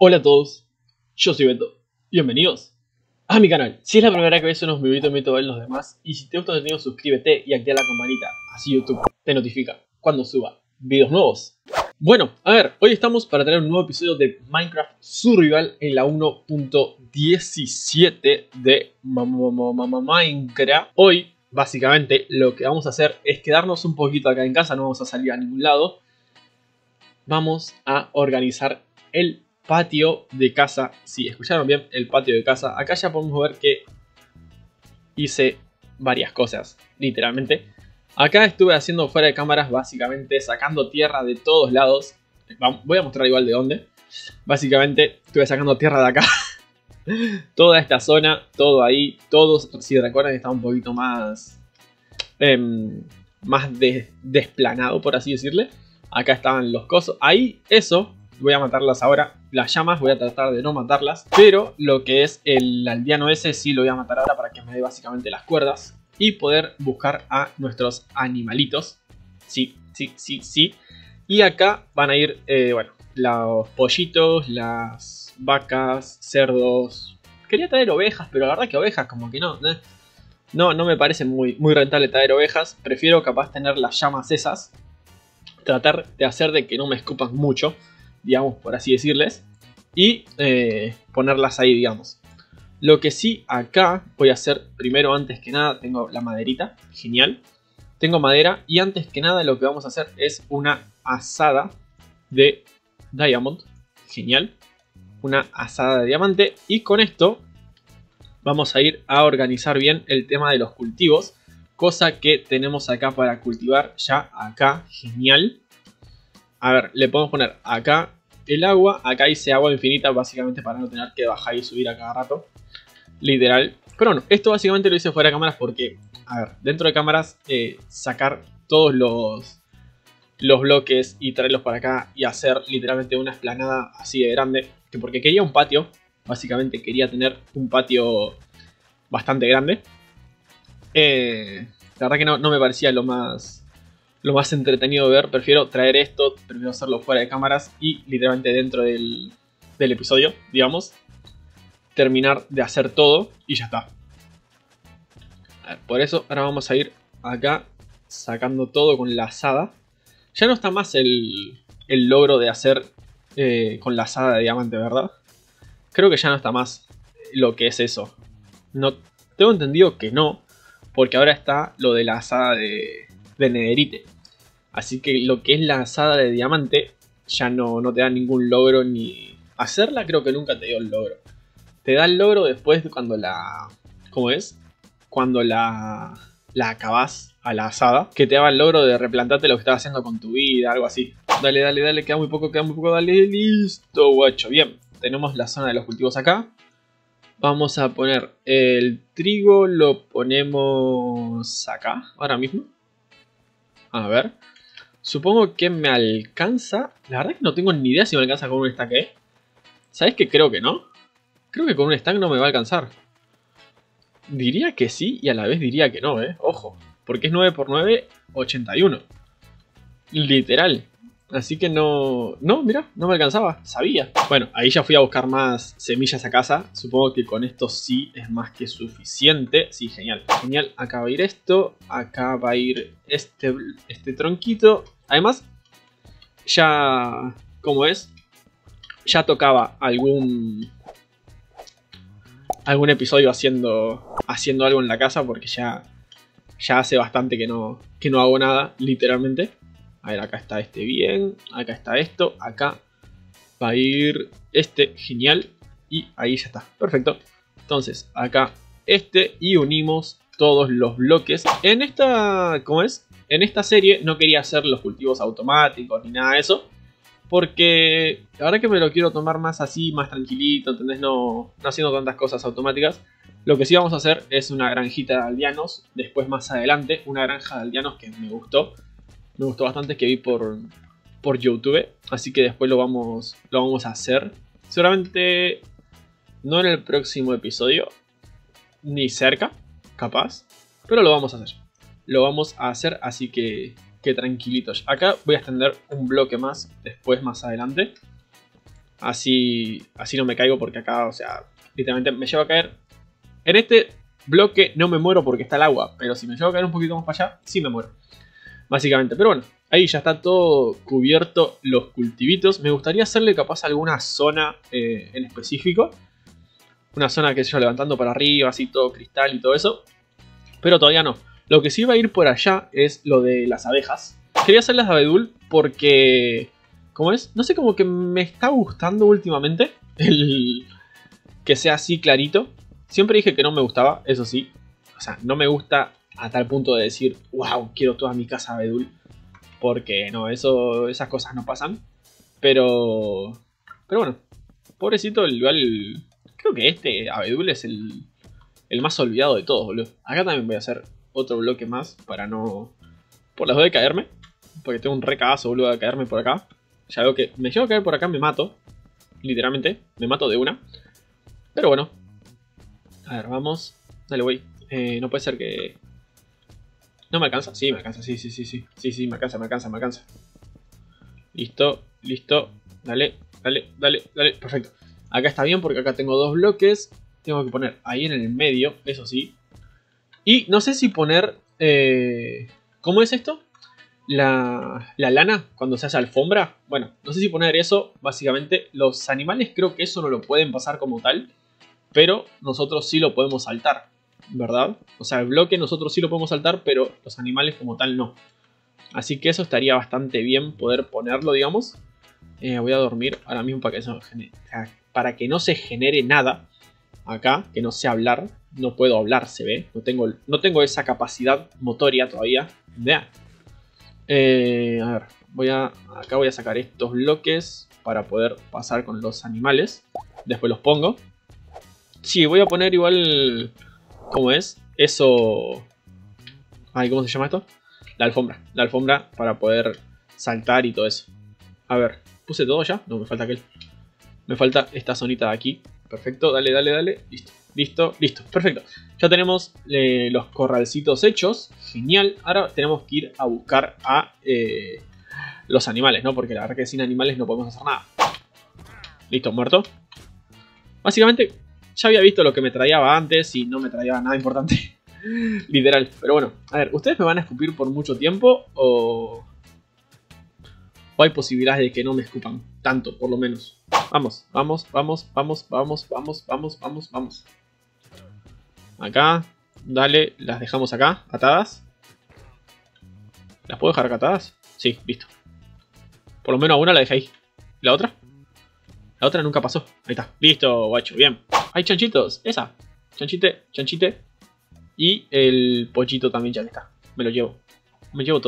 Hola a todos, yo soy Beto, bienvenidos a mi canal. Si es la primera que ves unos videos, me invito a ver los demás. Y si te gusta el contenido, suscríbete y activa la campanita, así YouTube te notifica cuando suba videos nuevos. Bueno, a ver, hoy estamos para traer un nuevo episodio de Minecraft Survival en la 1.17 de Minecraft. Hoy, básicamente, lo que vamos a hacer es quedarnos un poquito acá en casa, no vamos a salir a ningún lado. Vamos a organizar el patio de casa. Sí, escucharon bien, el patio de casa. Acá ya podemos ver que hice varias cosas, literalmente. Acá estuve haciendo fuera de cámaras, básicamente sacando tierra de todos lados. Voy a mostrar igual de dónde. Básicamente estuve sacando tierra de acá. Toda esta zona, todo ahí, todos, si recuerdan, está un poquito más desplanado, por así decirle. Acá estaban los cosos. Ahí, eso, voy a matarlas ahora. Las llamas voy a tratar de no matarlas. Pero lo que es el aldeano ese sí lo voy a matar ahora para que me dé básicamente las cuerdas. Y poder buscar a nuestros animalitos. Sí. Y acá van a ir, bueno, los pollitos, las vacas, cerdos. Quería traer ovejas, pero la verdad que ovejas como que no. No me parece muy rentable traer ovejas. Prefiero capaz tener las llamas esas. Tratar de hacer de que no me escupan mucho, digamos, por así decirles. Y ponerlas ahí, digamos. Lo que sí acá voy a hacer primero, antes que nada, tengo la maderita. Genial. Tengo madera y antes que nada lo que vamos a hacer es una asada de diamond. Genial. Una asada de diamante. Y con esto vamos a ir a organizar bien el tema de los cultivos. Cosa que tenemos acá para cultivar ya acá. Genial. A ver, le podemos poner acá el agua. Acá hice agua infinita básicamente para no tener que bajar y subir a cada rato. Literal. Pero bueno, esto básicamente lo hice fuera de cámaras porque, a ver, dentro de cámaras sacar todos los bloques y traerlos para acá y hacer literalmente una explanada así de grande. Que porque quería un patio. Básicamente quería tener un patio bastante grande. La verdad que no me parecía lo más entretenido de ver. Prefiero traer esto, prefiero hacerlo fuera de cámaras y literalmente dentro del episodio, digamos, terminar de hacer todo y ya está. A ver, por eso ahora vamos a ir acá sacando todo con la asada. Ya no está más el logro de hacer con la asada de diamante, ¿verdad? Creo que ya no está más lo que es eso. No, tengo entendido que no, porque ahora está lo de la asada de netherite. Así que lo que es la asada de diamante ya no te da ningún logro ni hacerla, creo que nunca te dio el logro. Te da el logro después cuando la... ¿Cómo es? Cuando la acabás a la asada. Que te da el logro de replantarte lo que estás haciendo con tu vida, algo así. Dale, queda muy poco, dale, listo, guacho. Bien, tenemos la zona de los cultivos acá. Vamos a poner el trigo, lo ponemos acá, ahora mismo. A ver. Supongo que me alcanza. La verdad es que no tengo ni idea si me alcanza con un stack, ¿eh? ¿Sabes qué? Creo que no. Creo que con un stack no me va a alcanzar. Diría que sí y a la vez diría que no, ¿eh? Ojo. Porque es 9 por 9, 81. Literal. Así que no... No, mira, no me alcanzaba. Sabía. Bueno, ahí ya fui a buscar más semillas a casa. Supongo que con esto sí es más que suficiente. Sí, genial. Genial. Acá va a ir esto. Acá va a ir este tronquito. Además, ya... ¿Cómo es? Ya tocaba algún episodio haciendo algo en la casa. Porque ya hace bastante que no hago nada, literalmente. A ver, acá está este bien. Acá está esto. Acá va a ir este. Genial. Y ahí ya está. Perfecto. Entonces, acá este. Y unimos todos los bloques. En esta... ¿Cómo es? En esta serie no quería hacer los cultivos automáticos ni nada de eso. Porque ahora que me lo quiero tomar más así, más tranquilito, ¿entendés? No haciendo tantas cosas automáticas. Lo que sí vamos a hacer es una granjita de aldeanos. Después más adelante, una granja de aldeanos que me gustó. Me gustó bastante, que vi por YouTube. Así que después lo vamos a hacer. Seguramente no en el próximo episodio. Ni cerca, capaz. Pero lo vamos a hacer. Lo vamos a hacer, así que tranquilitos. Acá voy a extender un bloque más después, más adelante. Así no me caigo porque acá, o sea, literalmente me llevo a caer. En este bloque no me muero porque está el agua, pero si me llevo a caer un poquito más para allá, sí me muero. Básicamente, pero bueno, ahí ya está todo cubierto los cultivitos. Me gustaría hacerle capaz alguna zona en específico. Una zona que se yo levantando para arriba, así todo cristal y todo eso. Pero todavía no. Lo que sí va a ir por allá es lo de las abejas. Quería hacer las de abedul porque... ¿Cómo es? No sé, como que me está gustando últimamente el que sea así clarito. Siempre dije que no me gustaba, eso sí. O sea, no me gusta a tal punto de decir, wow, quiero toda mi casa abedul. Porque no, esas cosas no pasan. Pero bueno, pobrecito, igual... Creo que este abedul es el más olvidado de todos, boludo. Acá también voy a hacer otro bloque más para no... Por las dudas de caerme. Porque tengo un recagazo, boludo, de caerme por acá. Ya veo que me llevo a caer por acá, me mato. Literalmente, me mato de una. Pero bueno. A ver, vamos. Dale, güey. No puede ser que... ¿No me alcanza? Sí, me alcanza, sí. Sí, me alcanza. Listo. Dale. Perfecto. Acá está bien porque acá tengo 2 bloques. Tengo que poner ahí en el medio, eso sí. Y no sé si poner... ¿Cómo es esto? La lana cuando se hace alfombra. Bueno, no sé si poner eso. Básicamente los animales creo que eso no lo pueden pasar como tal, pero nosotros sí lo podemos saltar, ¿verdad? O sea, el bloque nosotros sí lo podemos saltar, pero los animales como tal no. Así que eso estaría bastante bien poder ponerlo, digamos. Voy a dormir ahora mismo para que no se genere nada acá, que no sé hablar. No puedo hablar, se ve. No tengo esa capacidad motoria todavía. Vean. A ver, acá voy a sacar estos bloques para poder pasar con los animales. Después los pongo. Sí, voy a poner igual... ¿Cómo es? Eso... Ay, ¿cómo se llama esto? La alfombra para poder saltar y todo eso. A ver, ¿puse todo ya? No, me falta aquel. Me falta esta zonita de aquí. Perfecto, dale. Listo. Perfecto. Ya tenemos los corralcitos hechos. Genial. Ahora tenemos que ir a buscar a los animales, ¿no? Porque la verdad que sin animales no podemos hacer nada. Listo, muerto. Básicamente ya había visto lo que me traía antes y no me traía nada importante. Literal. Pero bueno, a ver, ¿ustedes me van a escupir por mucho tiempo o hay posibilidades de que no me escupan tanto, por lo menos? Vamos. Acá, dale, las dejamos acá, atadas. ¿Las puedo dejar acá atadas? Sí, listo. Por lo menos a una la dejé ahí. ¿La otra? La otra nunca pasó. Ahí está. Listo, guacho, bien. Hay chanchitos, esa. Chanchite. Y el pollito también ya que está. Me lo llevo. Me llevo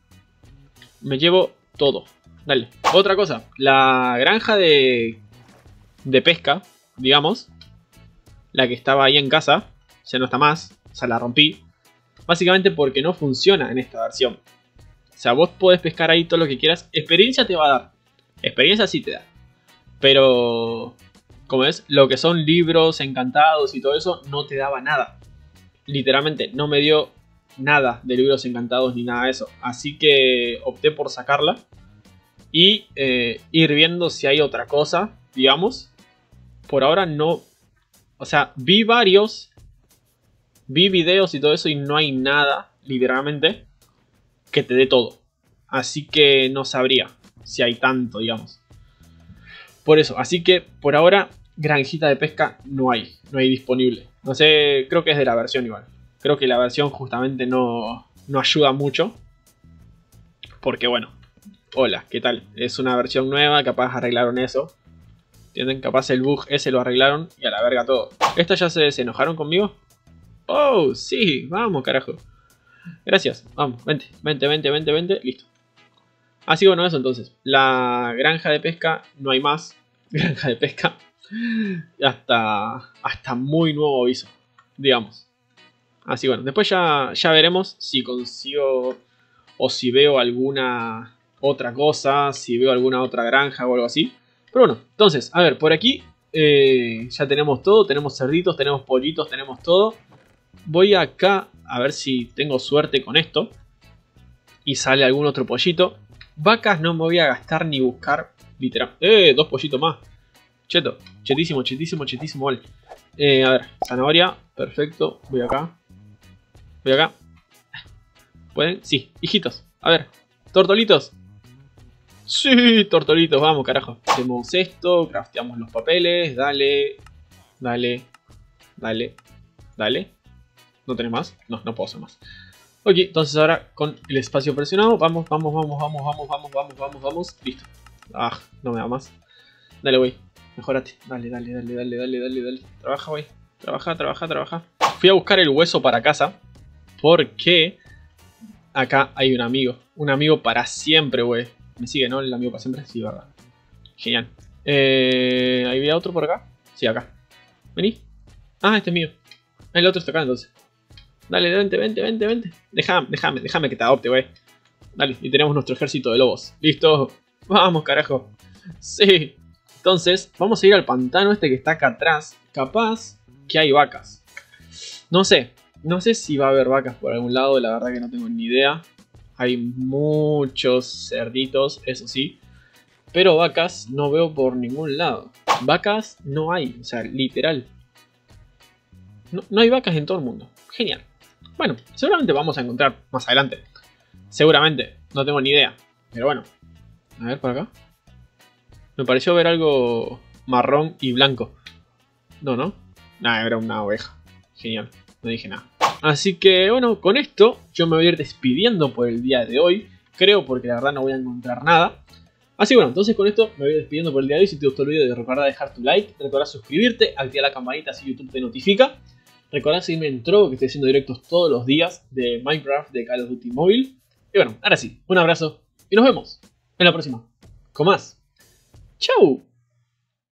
todo. Dale. Otra cosa. La granja de pesca, digamos. La que estaba ahí en casa. Ya no está más. O sea, la rompí. Básicamente porque no funciona en esta versión. O sea, vos podés pescar ahí todo lo que quieras. Experiencia te va a dar. Experiencia sí te da. Pero... ¿cómo es? Lo que son libros encantados y todo eso no te daba nada. Literalmente no me dio nada de libros encantados ni nada de eso. Así que opté por sacarla. Y ir viendo si hay otra cosa, digamos. Por ahora no... O sea, vi varios. Vi videos y todo eso y no hay nada, literalmente, que te dé todo. Así que no sabría si hay tanto, digamos. Por eso, así que por ahora granjita de pesca no hay disponible. No sé, creo que es de la versión igual. Creo que la versión justamente no ayuda mucho. Porque bueno, hola, ¿qué tal? Es una versión nueva, capaz arreglaron eso. ¿Entienden? Capaz el bug ese lo arreglaron y a la verga todo. ¿Estas ya se enojaron conmigo? Oh, sí, vamos carajo. Gracias, vamos, vente, listo. Así que bueno, eso entonces. La granja de pesca, no hay más. Granja de pesca. Hasta muy nuevo aviso, digamos. Así bueno, después ya veremos si consigo o si veo alguna otra cosa, si veo alguna otra granja o algo así. Pero bueno, entonces, a ver, por aquí ya tenemos todo. Tenemos cerditos, tenemos pollitos, tenemos todo. Voy acá a ver si tengo suerte con esto y sale algún otro pollito. Vacas no me voy a gastar ni buscar, literal. 2 pollitos más. Cheto. Chetísimo, chetísimo, chetísimo. Vale. A ver, zanahoria. Perfecto. Voy acá. Voy acá. ¿Pueden? Sí, hijitos. A ver. Tortolitos. Sí, tortolitos. Vamos, carajo. Hacemos esto. Crafteamos los papeles. Dale. Dale. Dale. Dale. ¿No tenés más? No, no puedo hacer más. Ok, entonces ahora con el espacio presionado. Vamos, vamos, vamos, vamos, vamos, vamos, vamos, vamos, vamos. Listo. Ah, no me da más. Dale, güey. Mejorate. Dale, dale, dale, dale, dale, dale, dale. Trabaja, güey. Trabaja, trabaja, trabaja. Fui a buscar el hueso para casa. Porque acá hay un amigo. Un amigo para siempre, güey. ¿Me sigue, no? El amigo para siempre. Sí, verdad. Genial. ¿Ahí había otro por acá? Sí, acá. Vení. Ah, este es mío. El otro está acá, entonces. Dale, vente, vente, vente, vente. Déjame que te adopte, güey. Dale, y tenemos nuestro ejército de lobos. Listo. Vamos, carajo. Sí. Entonces, vamos a ir al pantano este que está acá atrás. Capaz que hay vacas. No sé. No sé si va a haber vacas por algún lado. La verdad que no tengo ni idea. Hay muchos cerditos, eso sí. Pero vacas no veo por ningún lado. Vacas no hay. O sea, literal. No hay vacas en todo el mundo. Genial. Bueno, seguramente vamos a encontrar más adelante. Seguramente. No tengo ni idea. Pero bueno. A ver, por acá. Me pareció ver algo marrón y blanco. No, ¿no? Nada, era una oveja. Genial. No dije nada. Así que, bueno, con esto yo me voy a ir despidiendo por el día de hoy. Creo, porque la verdad no voy a encontrar nada. Así que bueno, entonces con esto me voy despidiendo por el día de hoy. Si te gustó el video, recuerda dejar tu like. Recuerda suscribirte, activar la campanita si YouTube te notifica. Recuerda seguirme en Trovo, que estoy haciendo directos todos los días de Minecraft, de Call of Duty Mobile. Y bueno, ahora sí, un abrazo y nos vemos en la próxima. Con más. ¡Chau!